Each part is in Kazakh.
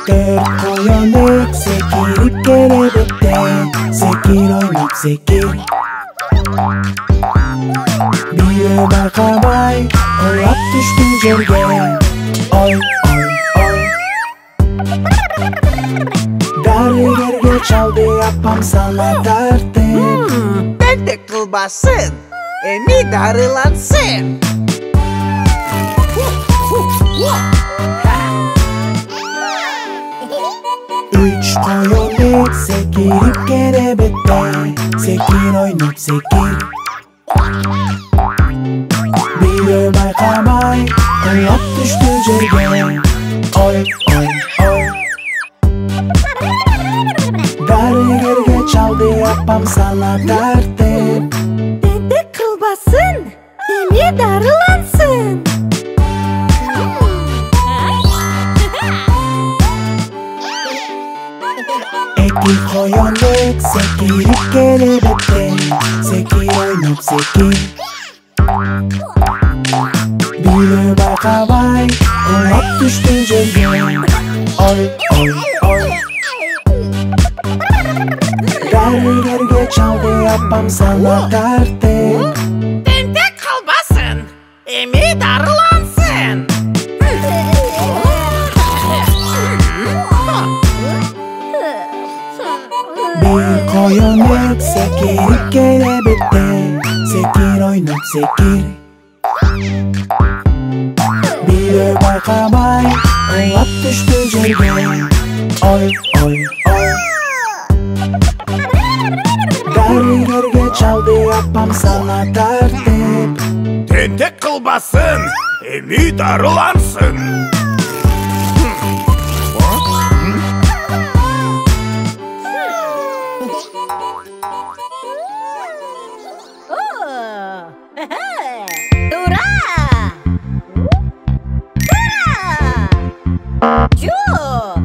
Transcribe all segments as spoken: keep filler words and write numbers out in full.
Төрт коёнек секирип келебетте, секир ойноп секир. Бирөө байкабай улап түштү жерге, ой ой ой. Дарыгерге чалды апам сана тартып. Тентек кылбасын, эми дарылансын. Үч коёнек секирип келебетте, секир ойноп секир. Бирөө байкабай улап түштү жерге, ой ой ой. Дарыгерге чалды апам сана тартып. Тентек кылбасын, эми дарылансын. Эки коёнек секирип келебетте, секир ойноп секир. Бирөө байкабай улап түштү жерге, ой ой ой. Дарыгерге чалды апам сана тартып. Тентек кылбасын, эми дарылансын. Бир коёнек секирип келебетте, секир ойноп секир. Бирөө байкабай улап түштү жерге, ой ой ой. Дарыгерге чалды апам сана тартып. Тентек кылбасын, эми дарылансын. Тура! Тура! Жок!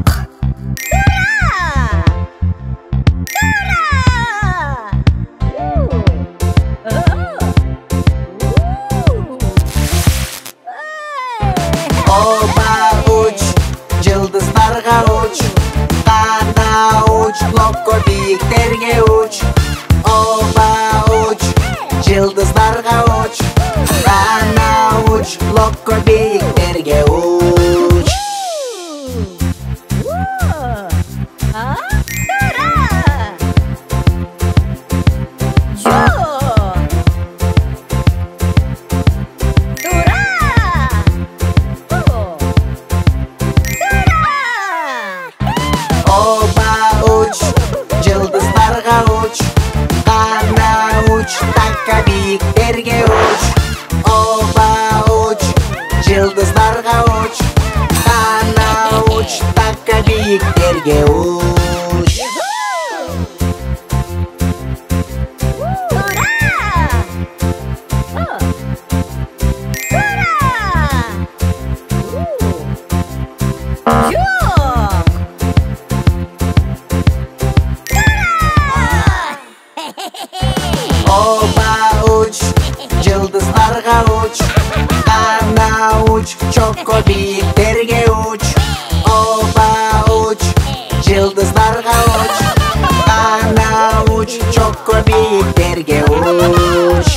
Оба уч, жылдыздарга уч, кана уч, локко бийиктерге уч. Оба уч, жылдыздарга уч, кана уч, локко бийиктерге уч. Такка бийиктерге уч, оба уч, жылдыздарга уч, кана уч, такка бийиктерге уч. Оба уч, жылдыздарга уч, кана уч, чокко бийиктерге уч. Оба уч, жылдыздарга уч, кана уч, чокко бийиктерге уч.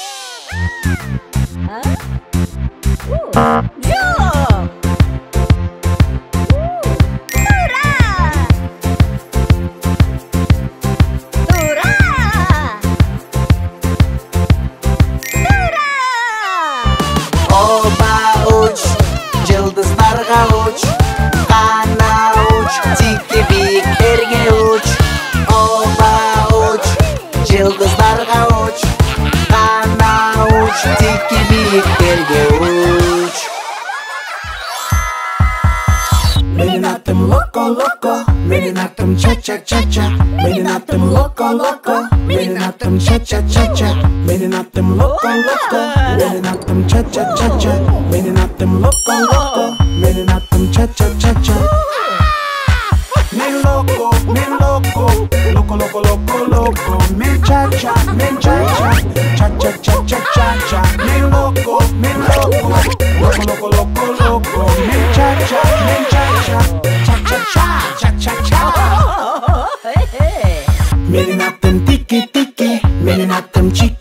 Уч, кана уч, тикки бийиктерге уч. Оба уч, жылдыздарга уч, кана уч, тикки бийиктерге уч. Менин атым локо локо, менин атым ча ча ча ча. Менин атым локо локо, менин атым ча ча ча ча. Менин атым локо локо, менин атым ча ча ча ча. Менин атым локо локо, менин атым ча ча ча ча. Men loco, men loco, loco loco loco loco. Men cha cha, men cha cha, cha cha cha cha cha cha. Men loco, men loco, loco loco loco loco. Men cha cha, men cha cha, cha cha cha.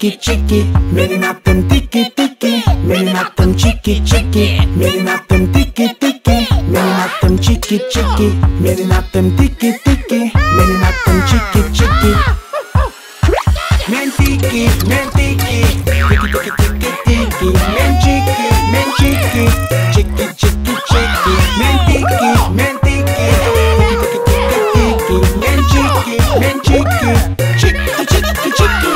чики чики, менин атым тики тики, менин атым чики чики, менин атым тики тики, менин атым чики чики, менин атым тики тики, менин атым чики чики. Мен тики, мен тики, тики тики тики тики, мен чики, мен чики, чики чики чики, мен тики, мен тики, тики тики тики, мен чики, мен чики, чики чики чики.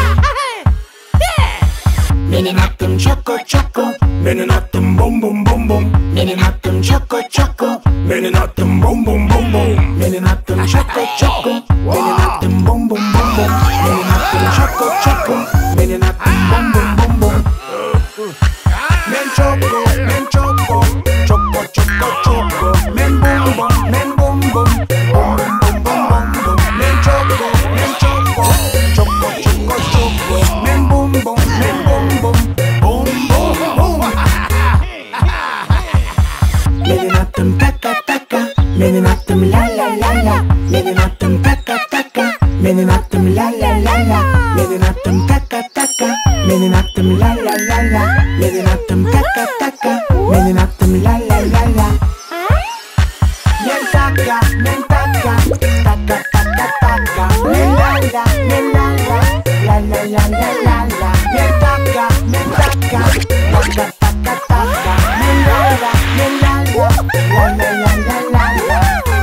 Менин атым чоко чоко, менин атым бум бум бум бум, менин атым чоко чоко, менин атым бум бум бум бум, менин атым чоко чоко, менин атым бум бум бум бум, менин атым чоко чоко, менин атым бум бум бум бум. Men choco, men choco, choco choco choco, men bum bum, men bum bum, bum bum bum bum bum. Men choco, men choco, choco choco choco, men bum bum, men bum bum, bum bum bum. Menin atım taka taka, menin atım la la la la, menin atım taka taka, menin atım la la la la, menin atım taka taka, menin atım la la la la, menin atım taka taka, menin atım la la la la. Men taka, men taka, taka taka taka, men la la, men la la, la la la la la la. Men taka, men taka, taka taka taka, men la la, men la la, la la la la la la.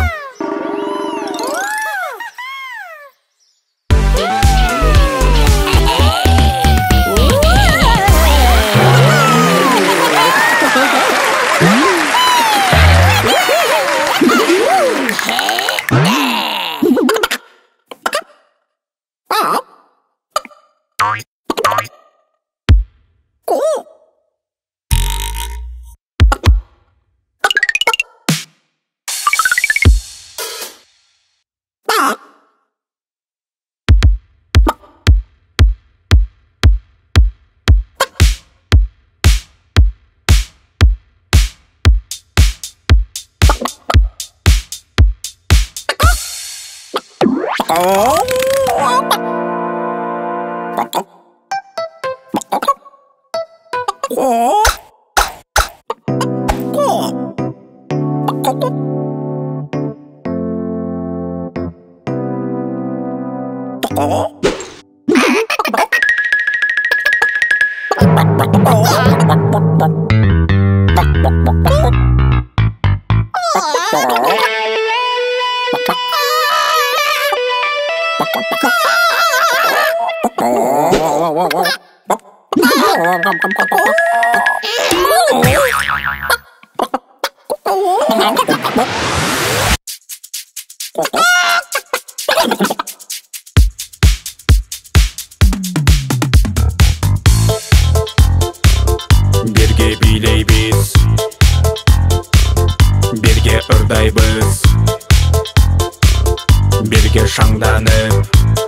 Birge biyleybiz, birge ırdaybiz, birge şаңданып,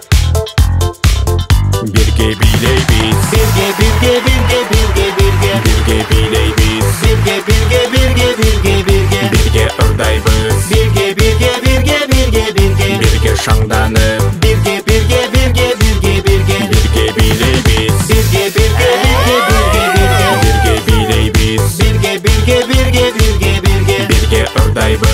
birge biyleybiz, birge birge birge birge birge birge biyleybiz, birge birge birge birge birge birge ırdaybiz, birge birge birge birge birge birge şаңданып, birge birge birge birge birge birge biyleybiz, birge birge birge birge birge birge biyleybiz, birge birge birge birge birge birge ırdaybiz.